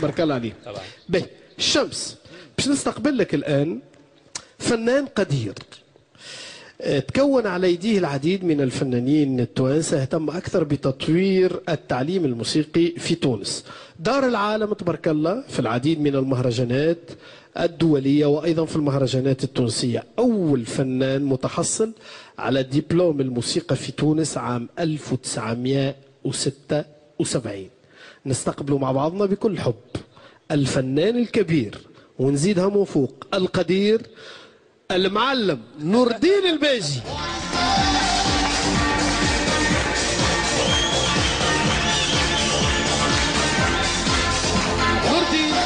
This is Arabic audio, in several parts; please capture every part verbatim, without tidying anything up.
تبارك الله عليه. طبعا. باهي الشمس باش نستقبل لك الآن فنان قدير تكون على يديه العديد من الفنانين التوانسة، اهتم أكثر بتطوير التعليم الموسيقي في تونس. دار العالم تبارك الله في العديد من المهرجانات الدولية وأيضا في المهرجانات التونسية. أول فنان متحصل على دبلوم الموسيقى في تونس عام ألف وتسعمائة وستة وسبعين. نستقبله مع بعضنا بكل حب الفنان الكبير ونزيدها من فوق القدير المعلم نور الدين الباجي. نور الدين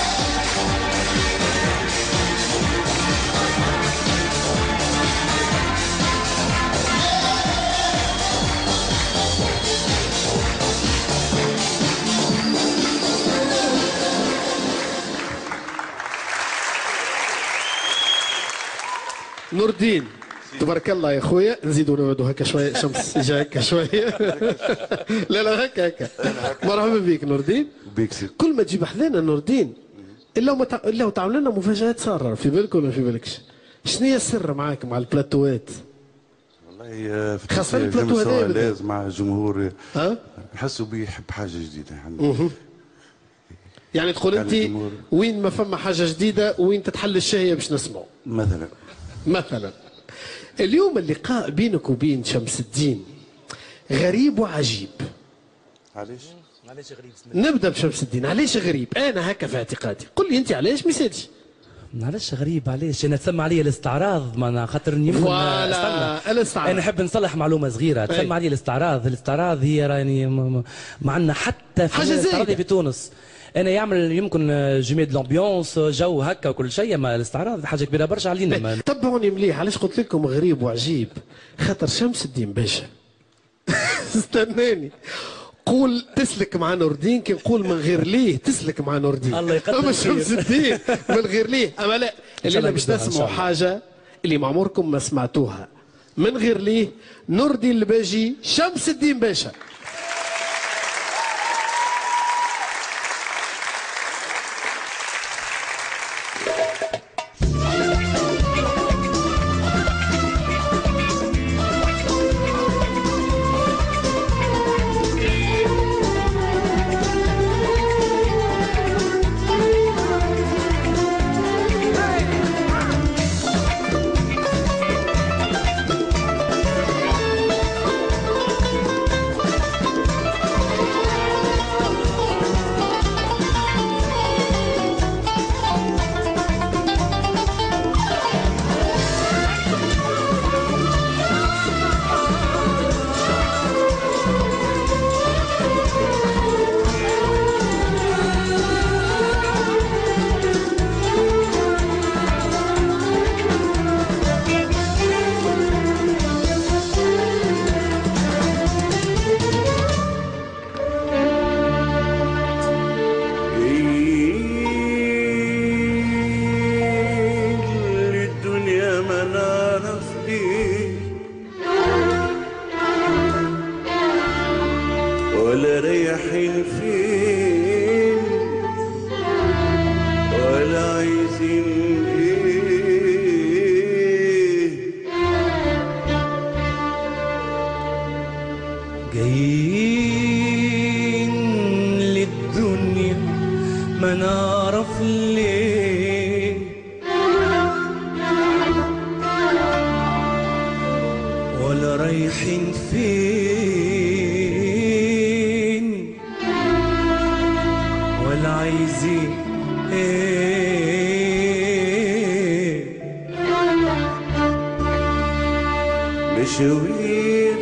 نور الدين تبارك الله يا خويا. نزيدوا نبعدوا هكا شويه شمس جا هكا شويه. لا لا هكا هكا. مرحبا بك نور الدين. بيك سي. كل ما تجيب حذانا نور الدين الا وما تع... الا وتعمل لنا مفاجات ساره، في بالك ولا في بالكش؟ شنو هي السر معاك مع البلاتوات؟ والله في خاصة البلاتو هذا لازم مع الجمهور ها نحسوا بيه يحب حاجه جديده. يعني تقول انت وين ما فما حاجه جديده وين تتحل الشهيه باش نسمعوا مثلا. مثلا اليوم اللقاء بينك وبين شمس الدين غريب وعجيب. علاش؟ علاش غريب؟ نبدا بشمس الدين. علاش غريب؟ انا هكا في اعتقادي، قل لي انت علاش ما يسالش. علاش غريب؟ علاش انا تسمى عليا الاستعراض، ما خاطر يمكن فوالا الاستعراض. انا نحب نصلح معلومه صغيره، تسمى عليا الاستعراض. الاستعراض هي راني ما عندنا حتى في الاستعراض في تونس. انا يعمل يمكن جيمي دو لامبيونس جو هكا وكل شيء، ما الاستعراض حاجه كبيره برشا علينا. تبعوني مليح. علاش قلت لكم غريب وعجيب؟ خاطر شمس الدين باشا استناني قول تسلك مع نور الدين كي نقول من غير ليه تسلك مع نور الدين. الله يقدر. اما شمس الدين من غير ليه. اما لا الليله باش نسمعوا حاجه اللي ما عمركم ما سمعتوها. من غير ليه نور الدين الباجي شمس الدين باشا. ولا رايحين فين ولا عايزين ايه، جايين للدنيا ما نعرف ليه، ولا رايحين فين ولا عايزين ايه، مشاوير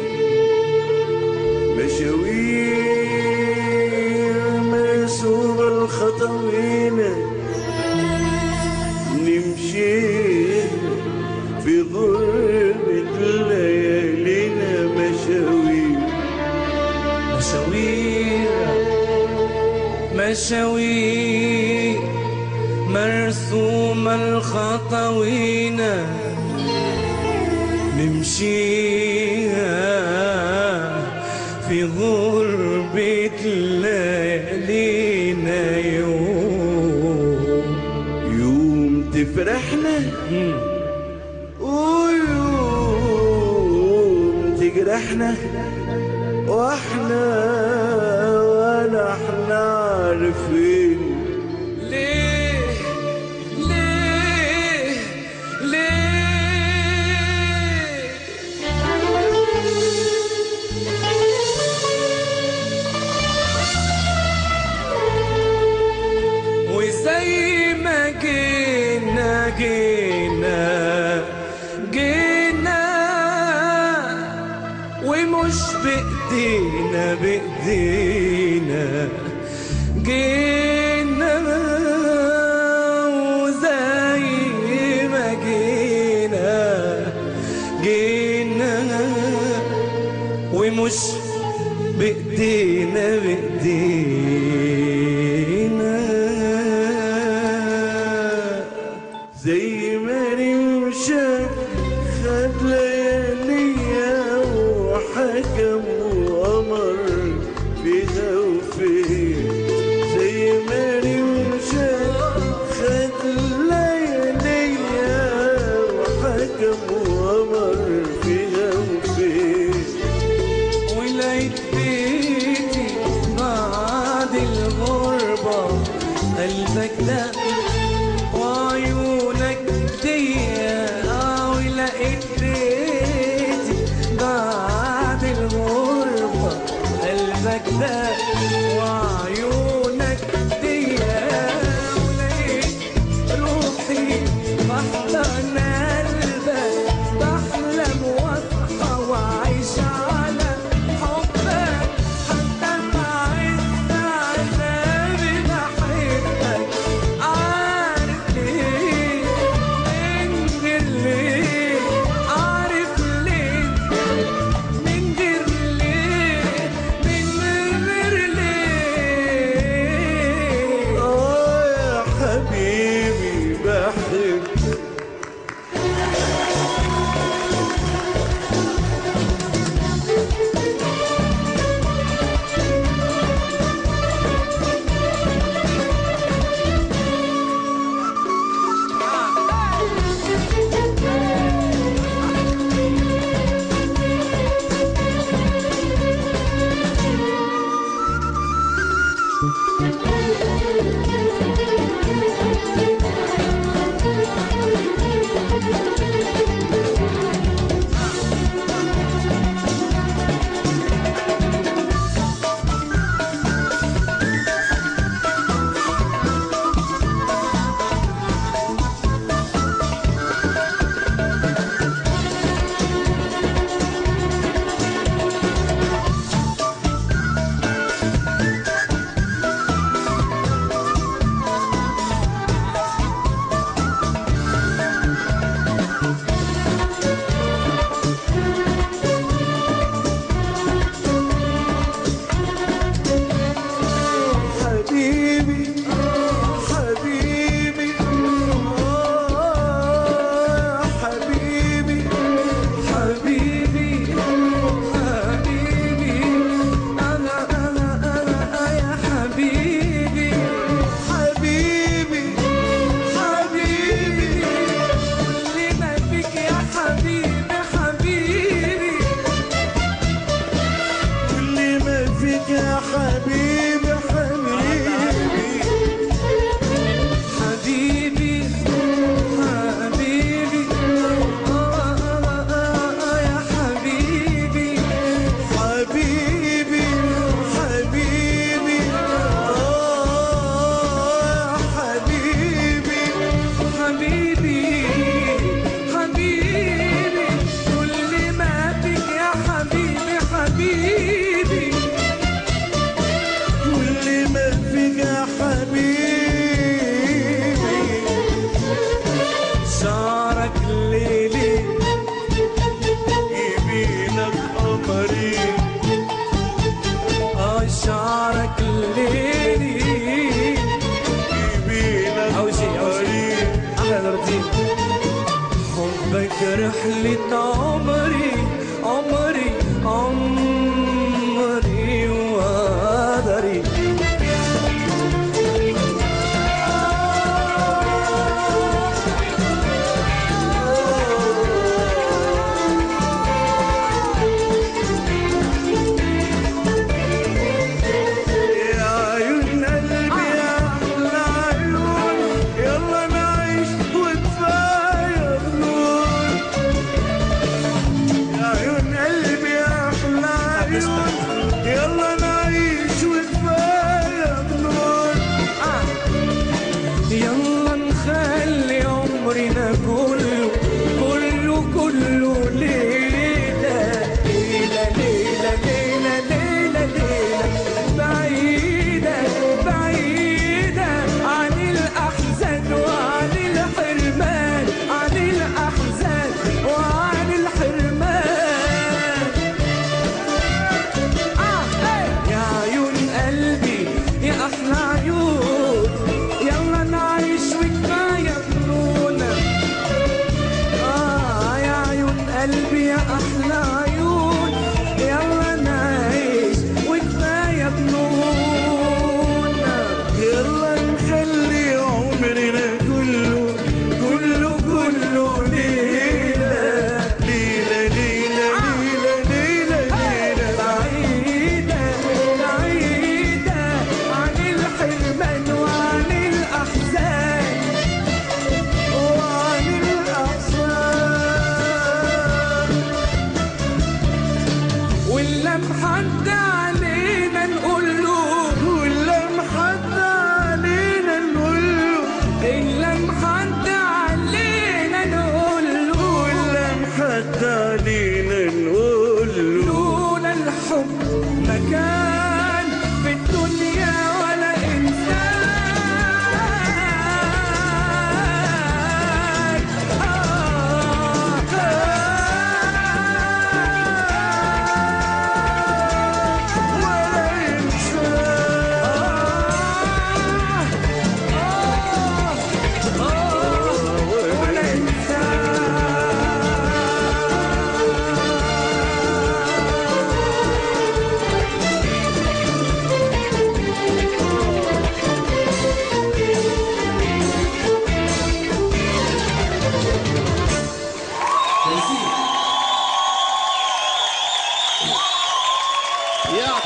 مشاوير مرسوم الخطوين نمشي في ظلمة ليالينا، مشاوير مشاوير مشاوير مرسومة الخطوين نمشيها في غربة ليالينا يوم فرحنا ويوم تجرحنا واحنا ولا احنا عارفين ليه ليه ليه وزي ما جينا جينا جينا ومش بإيدينا بإيدينا جينا وزي ما جينا جينا ومش بإيدينا بإيدينا زي ما نمشى خد لياليا وحكم وأمر فيها وفين زي ما نمشى خد لياليا وحكم وأمر فيها وفين ولقيت بيتي بعد الغربة قلبك ده وعيونك ديا ولقيت بيتي بعد الغربة قلبك ده وعيونك ديا ولقيت روحي بحضن قلبك بحلم واصحى وعايش على حبك حتى بعز عذابي بحبك عارف ليه من غير ليه عارف ليه من غير ليه من غير ليه آه يا حبيبي بحبك حبيبي حبيبي آه حبيبي حبيبي حبيبي أنا أنا أنا يا حبيبي حبيبي حبيبي كل ما فيك يا حبيبي حبيبي كل ما فيك يا حبيبي حبيبي حبيبي حبيبي آه آه آه يا حبيبي حبيبي حبيبي آه حبيبي حبيبي حبيبي كل ما فيك يا حبيبي حبيبي كل ما فيك يا حبيبي شعرك ليلي يبينك قمري اه شعرك ليلي يبينك أول شيء أول شيء قمري أحلى نردين حبك رحلة عمري عمري عمري وقدري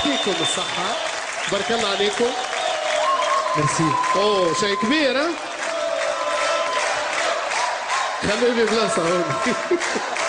يعطيكم الصحة، بارك الله عليكم. ميرسي. اوه شيء كبير ها؟ خلوا لي بلاصة هون.